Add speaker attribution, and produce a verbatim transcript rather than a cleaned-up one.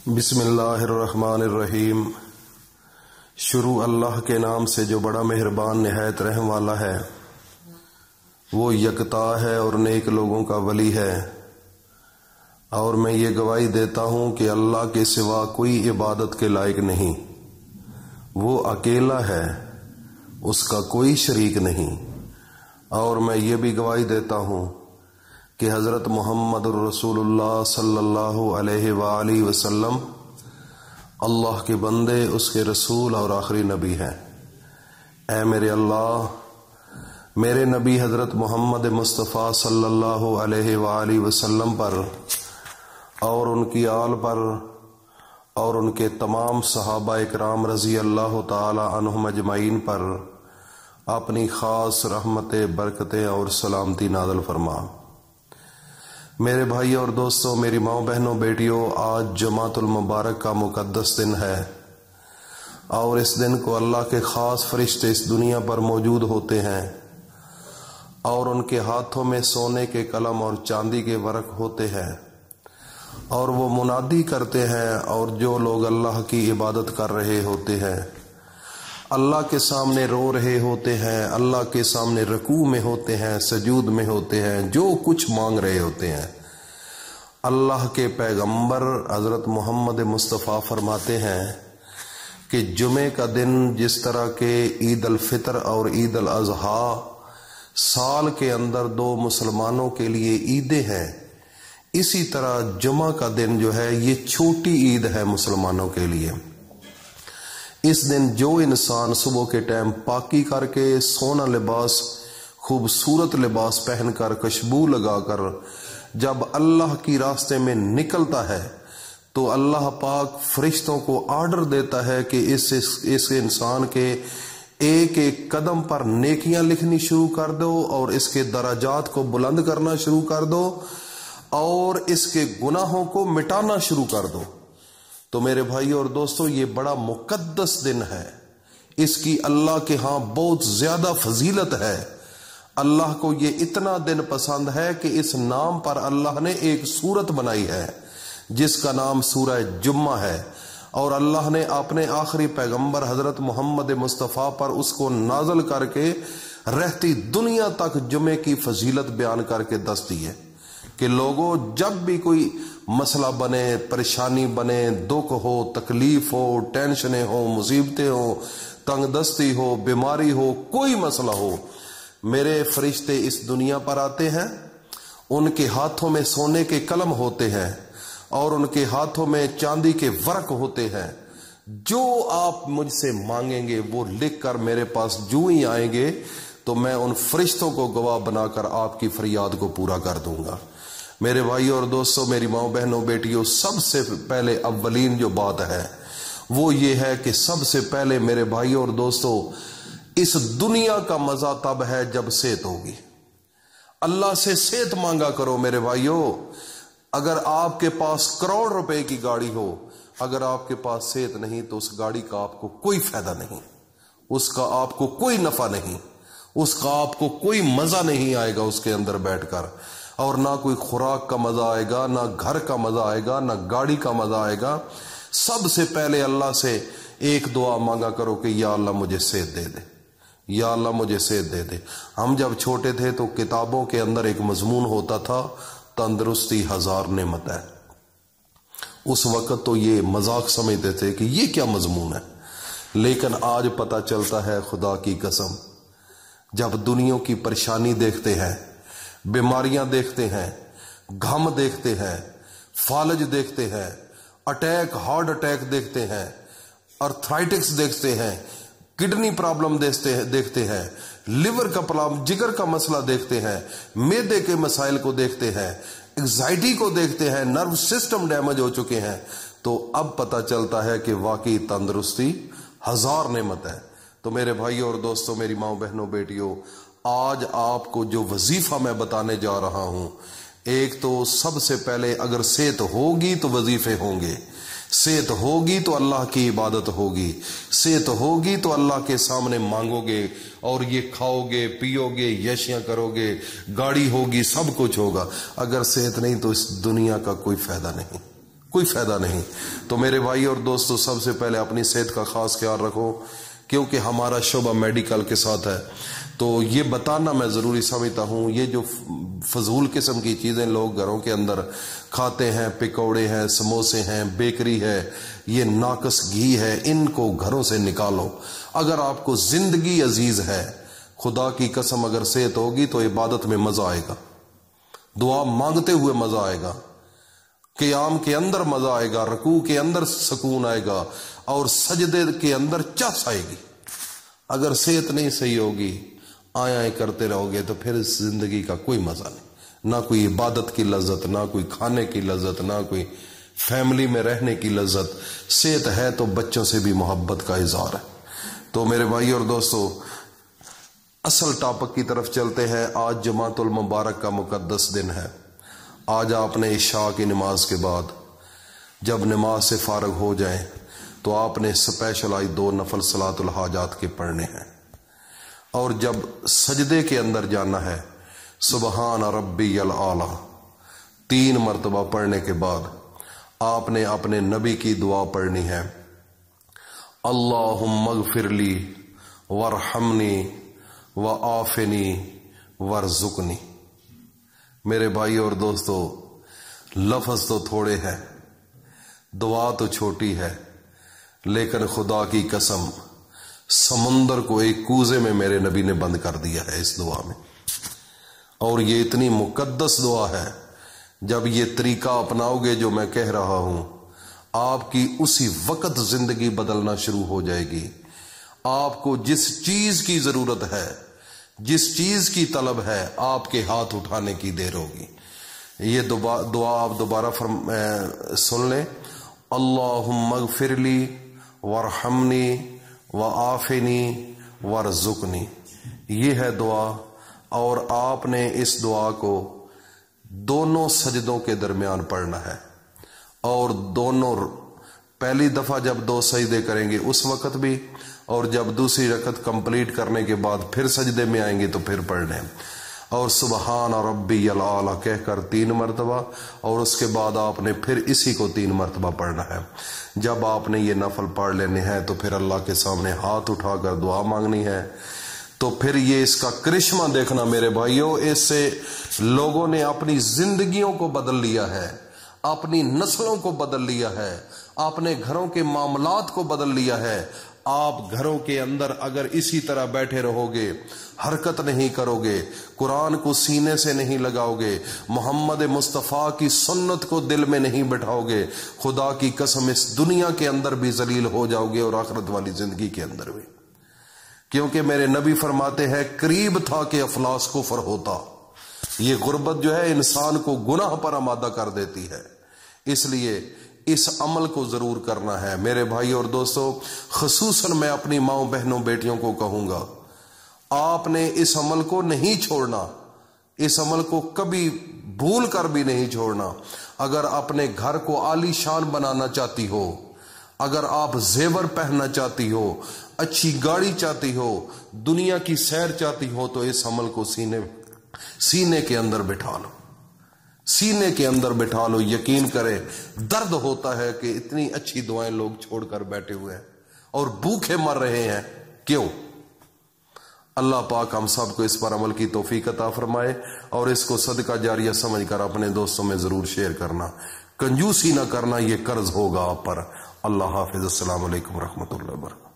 Speaker 1: بسم اللہ الرحمن الرحیم۔ شروع اللہ کے نام سے جو بڑا مہربان نہایت رحم والا ہے۔ وہ یکتا ہے اور نیک لوگوں کا ولی ہے، اور میں یہ گواہی دیتا ہوں کہ اللہ کے سوا کوئی عبادت کے لائق نہیں۔ وہ اکیلا ہے، اس کا کوئی شریک نہیں۔ اور میں یہ بھی گواہی دیتا ہوں کہ حضرت محمد الرسول اللہ صلی اللہ علیہ وآلہ وسلم اللہ کے بندے، اس کے رسول اور آخری نبی ہیں۔ اے میرے اللہ، میرے نبی حضرت محمد مصطفیٰ صلی اللہ علیہ وآلہ وسلم پر اور ان کی آل پر اور ان کے تمام صحابہ اکرام رضی اللہ تعالی عنہم اجمعین پر اپنی خاص رحمتیں، برکتیں اور سلامتی نازل فرما۔ میرے بھائی اور دوستوں، میری ماؤں، بہنوں، بیٹیوں، آج جمعۃ المبارک کا مقدس دن ہے، اور اس دن کو اللہ کے خاص فرشتے اس دنیا پر موجود ہوتے ہیں، اور ان کے ہاتھوں میں سونے کے قلم اور چاندی کے ورق ہوتے ہیں، اور وہ منادی کرتے ہیں، اور جو لوگ اللہ کی عبادت کر رہے ہوتے ہیں، اللہ کے سامنے رو رہے ہوتے ہیں، اللہ کے سامنے رکوع میں ہوتے ہیں، سجود میں ہوتے ہیں، جو کچھ مانگ رہے ہوتے ہیں، اللہ کے پیغمبر حضرت محمد مصطفیٰ فرماتے ہیں کہ جمعے کا دن جس طرح کے عید الفطر اور عید الاضحیٰ سال کے اندر دو مسلمانوں کے لیے عیدیں ہیں، اسی طرح جمعہ کا دن جو ہے یہ چھوٹی عید ہے مسلمانوں کے لیے۔ اس دن جو انسان صبح کے ٹائم پاکی کر کے سونا لباس، خوبصورت لباس پہن کر، خوشبو لگا کر جب اللہ کی راستے میں نکلتا ہے، تو اللہ پاک فرشتوں کو آرڈر دیتا ہے کہ اس اس, اس انسان کے ایک ایک قدم پر نیکیاں لکھنی شروع کر دو، اور اس کے درجات کو بلند کرنا شروع کر دو، اور اس کے گناہوں کو مٹانا شروع کر دو۔ تو میرے بھائی اور دوستو، یہ بڑا مقدس دن ہے، اس کی اللہ کے ہاں بہت زیادہ فضیلت ہے۔ اللہ کو یہ اتنا دن پسند ہے کہ اس نام پر اللہ نے ایک سورت بنائی ہے جس کا نام سورہ جمعہ ہے، اور اللہ نے اپنے آخری پیغمبر حضرت محمد مصطفیٰ پر اس کو نازل کر کے رہتی دنیا تک جمعے کی فضیلت بیان کر کے دس دی ہے کہ لوگوں، جب بھی کوئی مسئلہ بنے، پریشانی بنے، دکھ ہو، تکلیف ہو، ٹینشنیں ہو، مصیبتیں ہو، تنگ دستی ہو، بیماری ہو، کوئی مسئلہ ہو، میرے فرشتے اس دنیا پر آتے ہیں، ان کے ہاتھوں میں سونے کے قلم ہوتے ہیں، اور ان کے ہاتھوں میں چاندی کے ورق ہوتے ہیں۔ جو آپ مجھ سے مانگیں گے وہ لکھ کر میرے پاس جو ہی آئیں گے، تو میں ان فرشتوں کو گواہ بنا کر آپ کی فریاد کو پورا کر دوں گا۔ میرے بھائیوں اور دوستوں، میری ماؤں، بہنوں، بیٹیوں، سب سے پہلے اولین جو بات ہے وہ یہ ہے کہ سب سے پہلے میرے بھائیوں اور دوستوں، اس دنیا کا مزہ تب ہے جب صحت ہوگی۔ اللہ سے صحت مانگا کرو میرے بھائیوں۔ اگر آپ کے پاس کروڑ روپے کی گاڑی ہو، اگر آپ کے پاس صحت نہیں تو اس گاڑی کا آپ کو کوئی فائدہ نہیں، اس کا آپ کو کوئی نفع نہیں، اس کا آپ کو کوئی مزہ نہیں آئے گا اس کے اندر بیٹھ کر، اور نہ کوئی خوراک کا مزہ آئے گا، نہ گھر کا مزہ آئے گا، نہ گاڑی کا مزہ آئے گا۔ سب سے پہلے اللہ سے ایک دعا مانگا کرو کہ یا اللہ مجھے صحت دے دے، یا اللہ مجھے صحت دے دے۔ ہم جب چھوٹے تھے تو کتابوں کے اندر ایک مضمون ہوتا تھا، تندرستی ہزار نعمت ہے۔ اس وقت تو یہ مذاق سمجھتے تھے کہ یہ کیا مضمون ہے، لیکن آج پتہ چلتا ہے، خدا کی قسم، جب دنیا کی پریشانی دیکھتے ہیں، بیماریاں دیکھتے ہیں، غم دیکھتے ہیں، فالج دیکھتے ہیں، اٹیک، ہارٹ اٹیک دیکھتے ہیں، ارتھرائٹکس دیکھتے ہیں، کڈنی پرابلم دیکھتے ہیں، لیور کا پرابلم، جگر کا مسئلہ دیکھتے ہیں، معدے کے مسائل کو دیکھتے ہیں، انگزائٹی کو دیکھتے ہیں، نرو سسٹم ڈیمیج ہو چکے ہیں، تو اب پتہ چلتا ہے کہ واقعی تندرستی ہزار نعمت ہے۔ تو میرے بھائیوں اور دوستوں، میری ماؤں، بہنوں، بیٹیوں، آج آپ کو جو وظیفہ میں بتانے جا رہا ہوں، ایک تو سب سے پہلے اگر صحت ہوگی تو وظیفے ہوں گے، صحت ہوگی تو اللہ کی عبادت ہوگی، صحت ہوگی تو اللہ کے سامنے مانگو گے، اور یہ کھاؤ گے، پیو گے، یشیاں کرو گے، گاڑی ہوگی، سب کچھ ہوگا۔ اگر صحت نہیں تو اس دنیا کا کوئی فائدہ نہیں، کوئی فائدہ نہیں۔ تو میرے بھائی اور دوستو، سب سے پہلے اپنی صحت کا خاص خیال رکھو، کیونکہ ہمارا شعبہ میڈیکل کے ساتھ ہے، تو یہ بتانا میں ضروری سمجھتا ہوں۔ یہ جو فضول قسم کی چیزیں لوگ گھروں کے اندر کھاتے ہیں، پکوڑے ہیں، سموسے ہیں، بیکری ہے، یہ ناقص گھی ہے، ان کو گھروں سے نکالو۔ اگر آپ کو زندگی عزیز ہے، خدا کی قسم اگر صحت ہوگی تو عبادت میں مزہ آئے گا، دعا مانگتے ہوئے مزہ آئے گا، قیام کے اندر مزہ آئے گا، رکوع کے اندر سکون آئے گا، اور سجدے کے اندر چس آئے گی۔ اگر صحت نہیں صحیح ہوگی، آئیں کرتے رہو گے، تو پھر زندگی کا کوئی مزہ نہیں، نہ کوئی عبادت کی لذت، نہ کوئی کھانے کی لذت، نہ کوئی فیملی میں رہنے کی لذت۔ صحت ہے تو بچوں سے بھی محبت کا اظہار ہے۔ تو میرے بھائی اور دوستو، اصل ٹاپک کی طرف چلتے ہیں۔ آج جمعۃ المبارک کا مقدس دن ہے۔ آج آپ نے عشاء کی نماز کے بعد جب نماز سے فارغ ہو جائیں تو آپ نے سپیشل آج دو نفل صلاۃ الحاجات کے پڑھنے ہیں، اور جب سجدے کے اندر جانا ہے سبحان ربی الاعلی تین مرتبہ پڑھنے کے بعد آپ نے اپنے نبی کی دعا پڑھنی ہے، اللہم اغفر لی وارحمنی وعافنی وارزقنی۔ میرے بھائی اور دوستو، لفظ تو تھوڑے ہیں، دعا تو چھوٹی ہے، لیکن خدا کی قسم سمندر کو ایک کوزے میں میرے نبی نے بند کر دیا ہے اس دعا میں، اور یہ اتنی مقدس دعا ہے۔ جب یہ طریقہ اپناؤ گے جو میں کہہ رہا ہوں، آپ کی اسی وقت زندگی بدلنا شروع ہو جائے گی۔ آپ کو جس چیز کی ضرورت ہے، جس چیز کی طلب ہے، آپ کے ہاتھ اٹھانے کی دیر ہوگی۔ یہ دعا آپ دوبارہ فرم سن لیں، اللہم اغفر لی وارحمنی وعافنی وارزقنی۔ یہ ہے دعا، اور آپ نے اس دعا کو دونوں سجدوں کے درمیان پڑھنا ہے، اور دونوں پہلی دفعہ جب دو سجدے کریں گے اس وقت بھی، اور جب دوسری رکعت کمپلیٹ کرنے کے بعد پھر سجدے میں آئیں گے تو پھر پڑھنے، اور سبحان ربی الاعلی کہہ کر تین مرتبہ، اور اس کے بعد آپ نے پھر اسی کو تین مرتبہ پڑھنا ہے۔ جب آپ نے یہ نفل پڑھ لینے ہیں تو پھر اللہ کے سامنے ہاتھ اٹھا کر دعا مانگنی ہے۔ تو پھر یہ اس کا کرشمہ دیکھنا میرے بھائیوں، اس سے لوگوں نے اپنی زندگیوں کو بدل لیا ہے، اپنی نسلوں کو بدل لیا ہے، اپنے گھروں کے معاملات کو بدل لیا ہے۔ آپ گھروں کے اندر اگر اسی طرح بیٹھے رہو گے، حرکت نہیں کرو گے، قرآن کو سینے سے نہیں لگاؤ گے، محمد مصطفیٰ کی سنت کو دل میں نہیں بٹھاؤ گے، خدا کی قسم اس دنیا کے اندر بھی ذلیل ہو جاؤ گے اور آخرت والی زندگی کے اندر بھی۔ کیونکہ میرے نبی فرماتے ہیں، قریب تھا کہ افلاس کفر ہوتا۔ یہ غربت جو ہے انسان کو گناہ پر آمادہ کر دیتی ہے، اس لیے اس عمل کو ضرور کرنا ہے۔ میرے بھائی اور دوستو، خصوصاً میں اپنی ماؤں بہنوں بیٹیوں کو کہوں گا، آپ نے اس عمل کو نہیں چھوڑنا، اس عمل کو کبھی بھول کر بھی نہیں چھوڑنا۔ اگر اپنے گھر کو عالی شان بنانا چاہتی ہو، اگر آپ زیور پہننا چاہتی ہو، اچھی گاڑی چاہتی ہو، دنیا کی سیر چاہتی ہو، تو اس عمل کو سینے سینے کے اندر بٹھا لو، سینے کے اندر بٹھا لو۔ یقین کرے درد ہوتا ہے کہ اتنی اچھی دعائیں لوگ چھوڑ کر بیٹھے ہوئے ہیں اور بھوکے مر رہے ہیں، کیوں؟ اللہ پاک ہم سب کو اس پر عمل کی توفیق عطا فرمائے، اور اس کو صدقہ جاریہ سمجھ کر اپنے دوستوں میں ضرور شیئر کرنا، کنجوسی نہ کرنا، یہ قرض ہوگا آپ پر۔ اللہ حافظ، السلام علیکم ورحمۃ اللہ وبرکاتہ۔